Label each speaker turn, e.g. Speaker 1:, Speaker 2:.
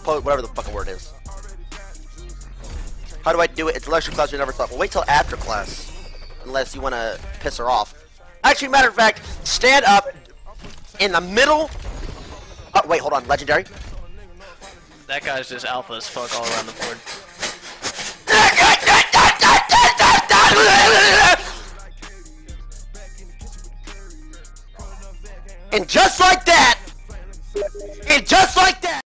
Speaker 1: code, whatever the fucking word is. How do I do it? It's lecture class, we never thought. Well, wait till after class. Unless you want to piss her off. Actually, matter of fact, stand up in the middle. Oh, wait, hold on. Legendary.
Speaker 2: That guy's just alpha as fuck all around the board.
Speaker 1: And just like that,